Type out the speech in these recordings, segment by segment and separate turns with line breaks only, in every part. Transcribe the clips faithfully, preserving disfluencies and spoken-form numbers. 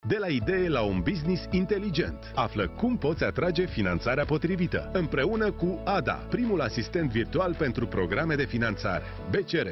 De la idee la un business inteligent. Află cum poți atrage finanțarea potrivită. Împreună cu A D A, primul asistent virtual pentru programe de finanțare. B C R.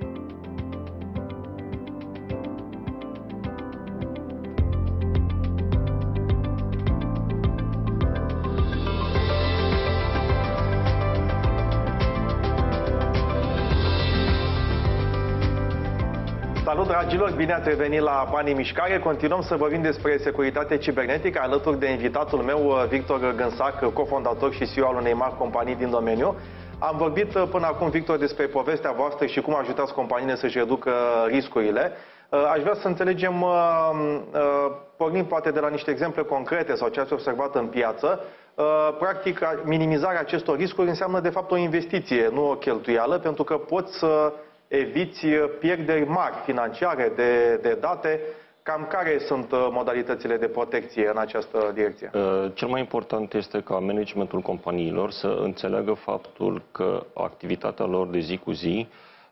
Salut, dragilor! Bine ați revenit la Bani în Mișcare. Continuăm să vorbim despre securitate cibernetică alături de invitatul meu, Victor Gânsac, cofondator și C E O al unei mari companii din domeniu. Am vorbit până acum, Victor, despre povestea voastră și cum ajutați companiile să-și reducă riscurile. Aș vrea să înțelegem, pornind poate de la niște exemple concrete sau ce ați observat în piață. Practic, minimizarea acestor riscuri înseamnă, de fapt, o investiție, nu o cheltuială, pentru că poți să eviți pierderi mari financiare de, de date. Cam care sunt modalitățile de protecție în această direcție?
Cel mai important este ca managementul companiilor să înțeleagă faptul că activitatea lor de zi cu zi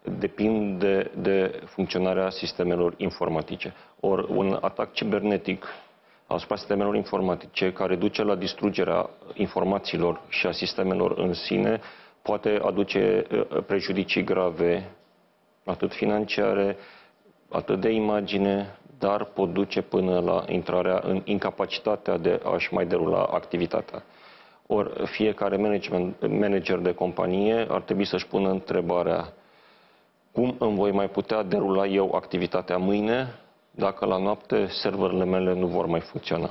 depinde de funcționarea sistemelor informatice. Ori un atac cibernetic asupra sistemelor informatice care duce la distrugerea informațiilor și a sistemelor în sine poate aduce prejudicii grave, atât financiare, atât de imagine, dar pot duce până la intrarea în incapacitatea de a-și mai derula activitatea. Ori fiecare management, manager de companie ar trebui să-și pună întrebarea: cum îmi voi mai putea derula eu activitatea mâine dacă la noapte serverele mele nu vor mai funcționa?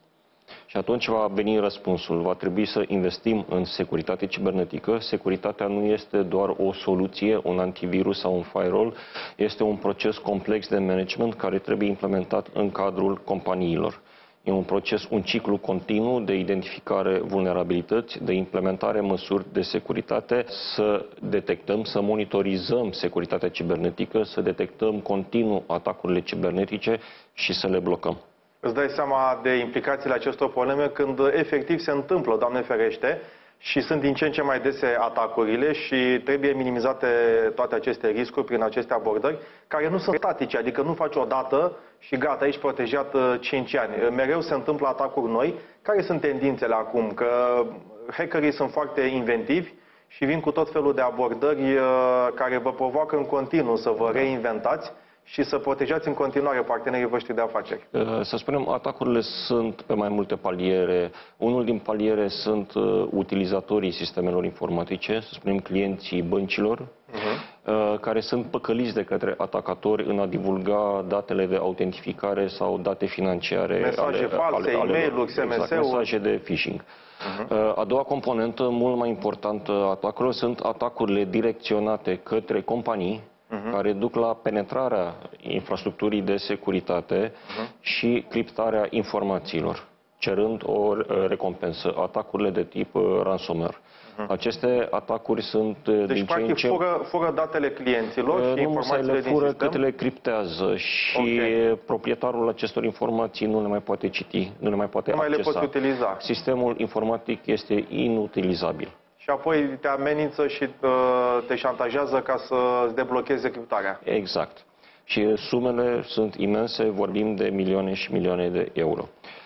Și atunci va veni răspunsul. Va trebui să investim în securitate cibernetică. Securitatea nu este doar o soluție, un antivirus sau un firewall. Este un proces complex de management care trebuie implementat în cadrul companiilor. E un proces, un ciclu continuu de identificare vulnerabilități, de implementare măsuri de securitate, să detectăm, să monitorizăm securitatea cibernetică, să detectăm continuu atacurile cibernetice și să le blocăm.
Îți dai seama de implicațiile acestor probleme când efectiv se întâmplă, Doamne ferește, și sunt din ce în ce mai dese atacurile și trebuie minimizate toate aceste riscuri prin aceste abordări, care nu sunt statice, adică nu faci o dată și gata, ești protejat cinci ani. Mereu se întâmplă atacuri noi. Care sunt tendințele acum? Că hackerii sunt foarte inventivi și vin cu tot felul de abordări care vă provoacă în continuu să vă reinventați și să protejați în continuare partenerii voștri de afaceri.
Să spunem, atacurile sunt pe mai multe paliere. Unul din paliere sunt utilizatorii sistemelor informatice, să spunem clienții băncilor, uh-huh. care sunt păcăliți de către atacatori în a divulga datele de autentificare sau date financiare.
Mesaje ale, false, e-mail-uri, S M S-uri.
Exact, mesaje de phishing. Uh-huh. A doua componentă, mult mai importantă a atacurilor, sunt atacurile direcționate către companii, care duc la penetrarea infrastructurii de securitate uh-huh. și criptarea informațiilor, cerând o recompensă. Atacurile de tip ransomware. Uh-huh. Aceste atacuri sunt
deci,
din
practic,
ce în ce...
fură, fură datele clienților uh, și informațiile
le
din
fură,
sistem?
cât le criptează și okay. proprietarul acestor informații nu le mai poate citi, nu le mai poate
nu
accesa.
Nu mai le poți utiliza.
Sistemul informatic este inutilizabil.
Și apoi te amenință și uh, te șantajează ca să-ți deblocheze criptarea.
Exact. Și sumele sunt imense, vorbim de milioane și milioane de euro.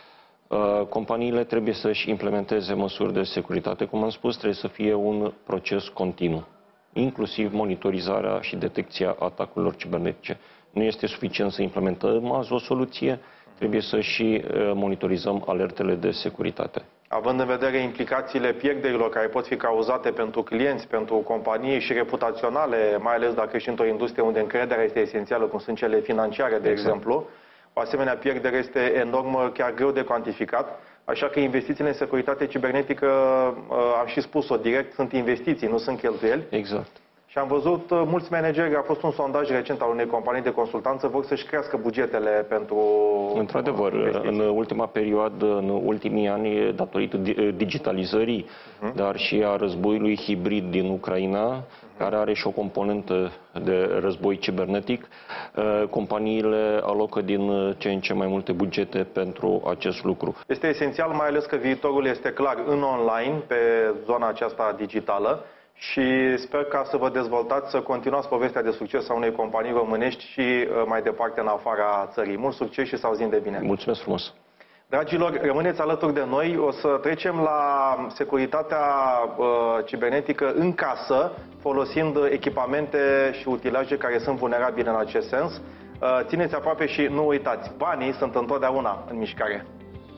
Uh, companiile trebuie să-și implementeze măsuri de securitate, cum am spus, trebuie să fie un proces continuu, inclusiv monitorizarea și detecția atacurilor cibernetice. Nu este suficient să implementăm azi o soluție, trebuie să și uh, monitorizăm alertele de securitate.
Având în vedere implicațiile pierderilor care pot fi cauzate pentru clienți, pentru companii și reputaționale, mai ales dacă ești într-o industrie unde încrederea este esențială, cum sunt cele financiare, de exact. exemplu, o asemenea pierdere este enormă, chiar greu de cuantificat, așa că investițiile în securitate cibernetică, am și spus-o direct, sunt investiții, nu sunt cheltuieli.
Exact.
Și am văzut mulți manageri, a fost un sondaj recent al unei companii de consultanță, vor să-și crească bugetele pentru
Într-adevăr, în ultima perioadă, în ultimii ani, datorită digitalizării, uh-huh. dar și a războiului hibrid din Ucraina, uh-huh. care are și o componentă de război cibernetic, companiile alocă din ce în ce mai multe bugete pentru acest lucru.
Este esențial, mai ales că viitorul este clar în online, pe zona aceasta digitală, și sper ca să vă dezvoltați, să continuați povestea de succes a unei companii românești și mai departe în afara țării. Mult succes și să auzim de bine!
Mulțumesc frumos!
Dragilor, rămâneți alături de noi. O să trecem la securitatea uh, cibernetică în casă, folosind echipamente și utilaje care sunt vulnerabile în acest sens. Uh, țineți aproape și nu uitați, banii sunt întotdeauna în mișcare.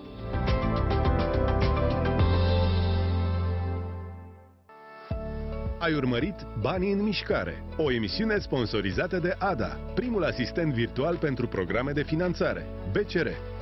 Ai urmărit Banii în mișcare, o emisiune sponsorizată de A D A, primul asistent virtual pentru programe de finanțare, B C R.